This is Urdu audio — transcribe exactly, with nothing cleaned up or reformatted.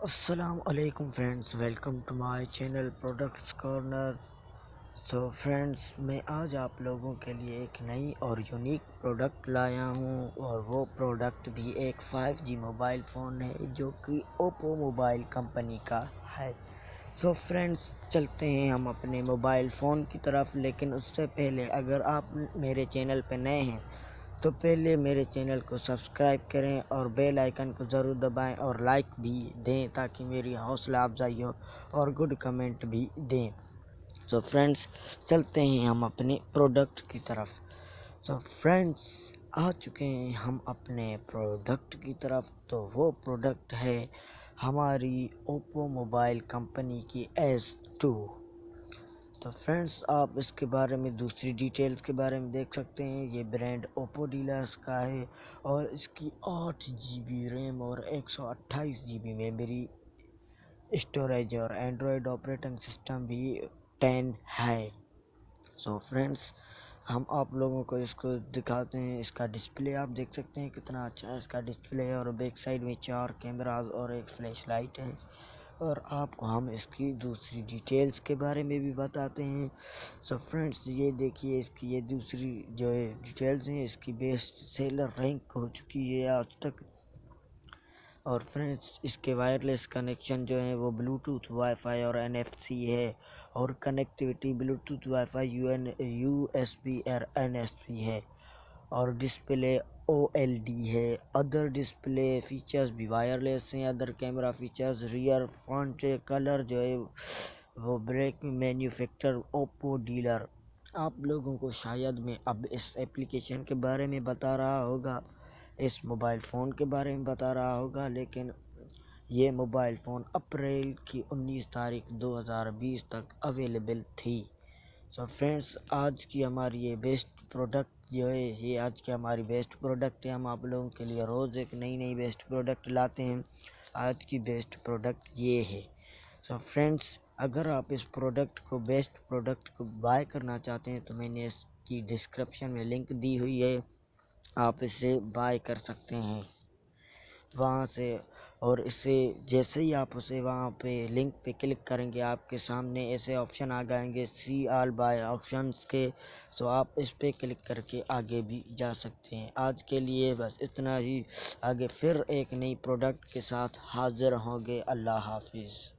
السلام علیکم friends, welcome to my channel products corner. So friends, میں آج آپ لوگوں کے لیے ایک نئی اور یونیک پروڈکٹ لایا ہوں، اور وہ پروڈکٹ بھی ایک فائیو جی موبائل فون ہے جو کہ اوپو موبائل کمپنی کا ہے۔ سو فرینڈس، چلتے ہیں ہم اپنے موبائل فون کی طرف، لیکن اس سے پہلے اگر آپ میرے چینل پہ نئے ہیں تو پہلے میرے چینل کو سبسکرائب کریں اور بیل آئیکن کو ضرور دبائیں اور لائک بھی دیں تاکہ میری حوصلہ افزائی ہو، اور گڈ کمنٹ بھی دیں۔ سو فرینڈس، چلتے ہیں ہم اپنے پروڈکٹ کی طرف۔ سو فرینڈس، آ چکے ہیں ہم اپنے پروڈکٹ کی طرف، تو وہ پروڈکٹ ہے ہماری اوپو موبائل کمپنی کی ایس ٹو۔ تو فرینڈس، آپ اس کے بارے میں دوسری ڈیٹیلز کے بارے میں دیکھ سکتے ہیں۔ یہ برانڈ اوپو ڈیلرز کا ہے، اور اس کی آٹھ جی بی ریم اور ایک سو اٹھائیس جی بی میموری اسٹوریج اور اینڈرائڈ آپریٹنگ سسٹم بھی ٹین ہے۔ سو فرینڈس، ہم آپ لوگوں کو اس کو دکھاتے ہیں۔ اس کا ڈسپلے آپ دیکھ سکتے ہیں کتنا اچھا ہے اس کا ڈسپلے، اور بیک سائڈ میں چار کیمراز اور ایک فلیش لائٹ ہے، اور آپ کو ہم اس کی دوسری ڈیٹیلز کے بارے میں بھی بتاتے ہیں۔ سو فرینڈس، یہ دیکھیے اس کی یہ دوسری جو ہے ڈیٹیلز ہیں، اس کی بیسٹ سیلر رینک ہو چکی ہے آج تک۔ اور فرینڈس، اس کے وائرلیس کنیکشن جو ہیں وہ بلوٹوتھ، وائی فائی اور این ایف سی ہے، اور connectivity Bluetooth, wifi, U N U S B اور این ایس بی ہے، اور ڈسپلے او ایل ڈی ہے۔ ادر ڈسپلے فیچرز بھی وائرلیس ہیں۔ Other camera features, rear front colour جو ہے وہ بریک مینوفیکچر اوپو ڈیلر۔ آپ لوگوں کو شاید میں اب اس ایپلیکیشن کے بارے میں بتا رہا ہوگا، اس موبائل فون کے بارے میں بتا رہا ہوگا، لیکن یہ موبائل فون اپریل کی انیس تاریخ دو ہزار بیس تک اویلیبل تھی۔ سو فرینڈس، آج کی ہماری یہ بیسٹ پروڈکٹ جو ہے یہ آج کی ہماری بیسٹ پروڈکٹ ہے۔ ہم آپ لوگوں کے لیے روز ایک نئی نئی بیسٹ پروڈکٹ لاتے ہیں۔ آج کی بیسٹ پروڈکٹ یہ ہے۔ سو فرینڈس، اگر آپ اس پروڈکٹ کو بیسٹ پروڈکٹ کو بائی کرنا چاہتے ہیں تو میں نے اس کی ڈسکرپشن میں لنک دی ہوئی ہے، آپ اسے بائی کر سکتے ہیں وہاں سے۔ اور اس سے جیسے ہی آپ اسے وہاں پہ لنک پہ کلک کریں گے، آپ کے سامنے ایسے آپشن آ جائیں گے، سی آل بائی آپشنس کے۔ سو آپ اس پہ کلک کر کے آگے بھی جا سکتے ہیں۔ آج کے لیے بس اتنا ہی، آگے پھر ایک نئی پروڈکٹ کے ساتھ حاضر ہوں گے۔ اللہ حافظ۔